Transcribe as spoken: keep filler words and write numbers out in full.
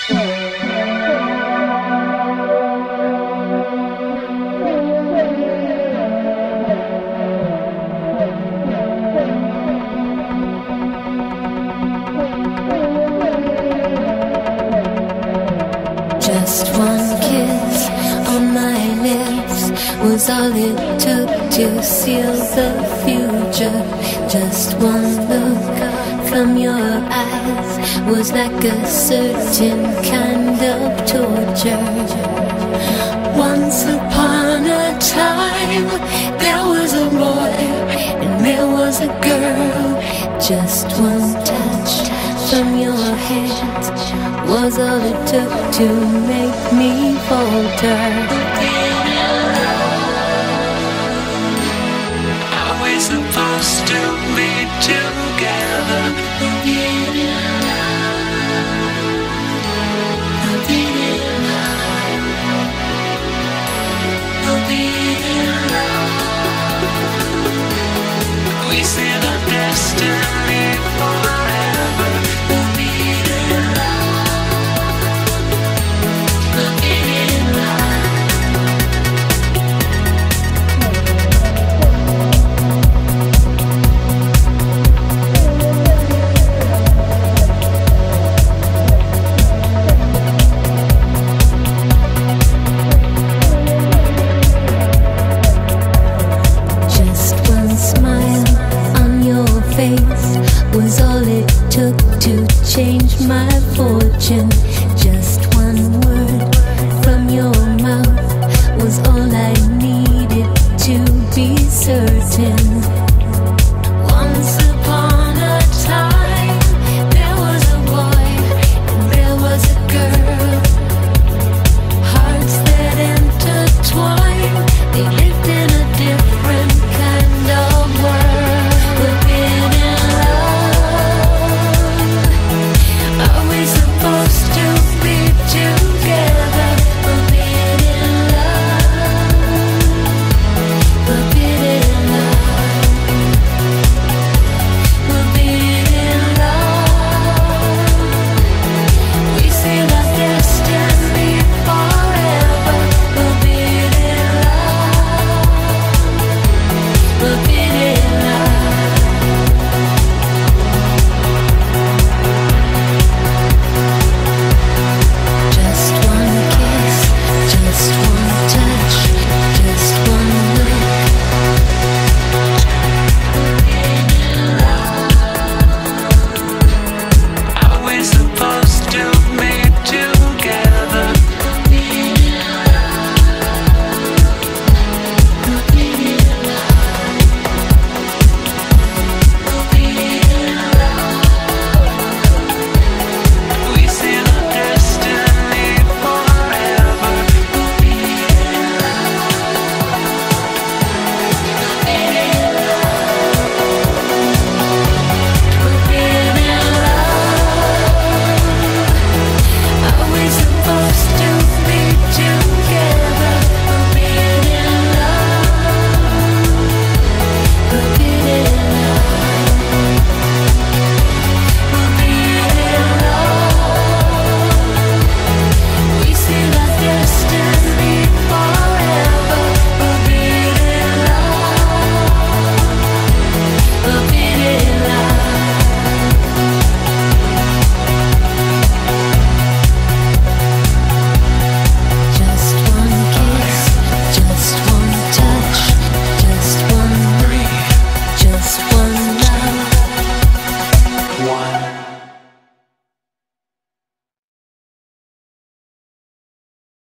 Just one kiss on my lips was all it took to seal the future. Just one look from your eyes was like a certain kind of torture. Once upon a time there was a boy and there was a girl. Just one touch from your hands was all it took to make me falter. Are we supposed to be together? We see the destiny forever. Was all it took to change my fortune.